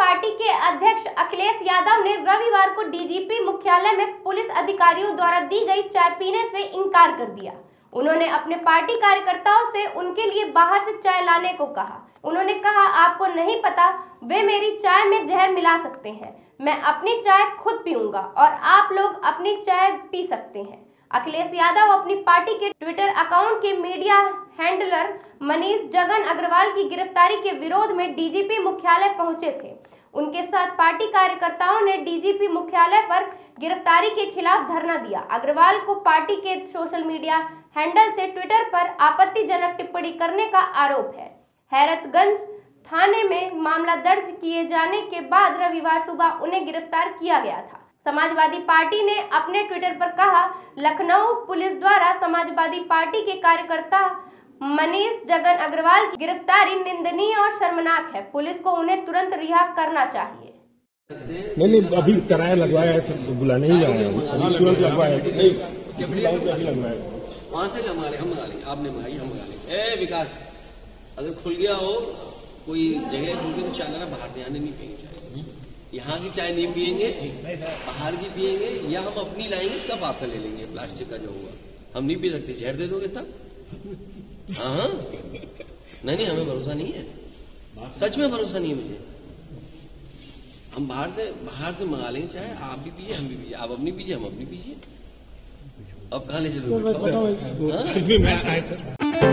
Party के अध्यक्ष अखिलेश यादव ने रविवार को डीजीपी मुख्यालय में पुलिस अधिकारियों द्वारा दी गई चाय पीने से इनकार कर दिया। उन्होंने अपने पार्टी कार्यकर्ताओं से उनके लिए बाहर से चाय लाने को कहा। उन्होंने कहा, आपको नहीं पता, वे मेरी चाय में जहर मिला सकते हैं। मैं अपनी चाय खुद पीऊंगा और आप लोग अपनी चाय पी सकते हैं। अखिलेश यादव अपनी पार्टी के ट्विटर अकाउंट के मीडिया हैंडलर मनीष जगन अग्रवाल की गिरफ्तारी के विरोध में डीजीपी मुख्यालय पहुंचे थे। उनके साथ पार्टी कार्यकर्ताओं ने डीजीपी मुख्यालय पर गिरफ्तारी के खिलाफ धरना दिया। अग्रवाल को पार्टी के सोशल मीडिया हैंडल से ट्विटर पर आपत्तिजनक टिप्पणी करने का आरोप है। हैरतगंज थाने में मामला दर्ज किए जाने के बाद रविवार सुबह उन्हें गिरफ्तार किया गया था। समाजवादी पार्टी ने अपने ट्विटर पर कहा, लखनऊ पुलिस द्वारा समाजवादी पार्टी के कार्यकर्ता मनीष जगन अग्रवाल की गिरफ्तारी निंदनीय और शर्मनाक है। पुलिस को उन्हें तुरंत रिहा करना चाहिए। नहीं, अभी किराया लगवाया है, बुलाने ही जाए अभी तुरंत लगवाया है। वहाँ से हम मंगा लेंगे, आपने मंगाई हम मंगा लेंगे। विकास, अगर खुल गया हो कोई जगह खुल गई तो चाय बाहर से आने नहीं पियेंगे चाय। यहाँ की चाय नहीं पियेंगे, बाहर की पियेंगे, या हम अपनी लाएंगे तब आपका ले लेंगे। प्लास्टिक का जो होगा हम नहीं पी सकते। जहर दे दोगे तब? हाँ, नहीं, हमें भरोसा नहीं है, सच में भरोसा नहीं है मुझे। हम बाहर से मंगा लेंगे चाय, आप भी पीजिए हम भी पीजिए, आप अपनी पीजिए हम अपनी पीजिए। अब कहाँ ले चलोगे?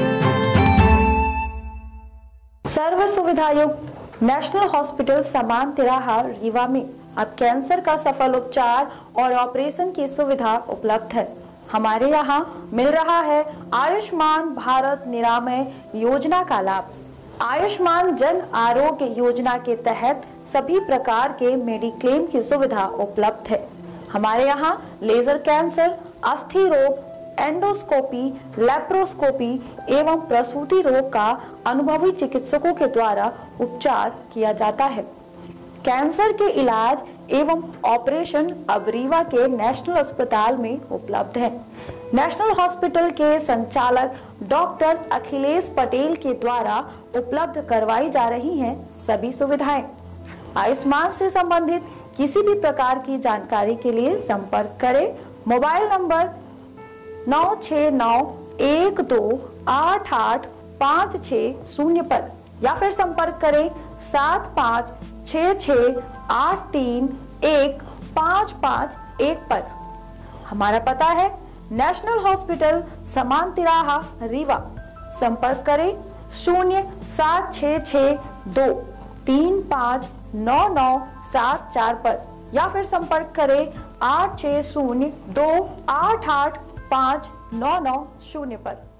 सर्व सुविधा युक्त नेशनल हॉस्पिटल समान तिराहा रीवा में अब कैंसर का सफल उपचार और ऑपरेशन की सुविधा उपलब्ध है। हमारे यहाँ मिल रहा है आयुष्मान भारत निरामय योजना का लाभ। आयुष्मान जन आरोग्य योजना के तहत सभी प्रकार के मेडिक्लेम की सुविधा उपलब्ध है। हमारे यहाँ लेजर कैंसर, अस्थि रोग, एंडोस्कोपी, लेप्रोस्कोपी एवं प्रसूति रोग का अनुभवी चिकित्सकों के द्वारा उपचार किया जाता है। कैंसर के इलाज एवं ऑपरेशन अब रीवा के नेशनल अस्पताल में उपलब्ध है। नेशनल हॉस्पिटल के संचालक डॉक्टर अखिलेश पटेल के द्वारा उपलब्ध करवाई जा रही हैं सभी सुविधाएं। आयुष्मान से संबंधित किसी भी प्रकार की जानकारी के लिए संपर्क करें मोबाइल नंबर 9691288560 पर या फिर संपर्क करें 7566831551 पर। हमारा पता है नेशनल हॉस्पिटल समान तिराहा रीवा। संपर्क करें 07662359974 पर या फिर संपर्क करें 8602885990 पर।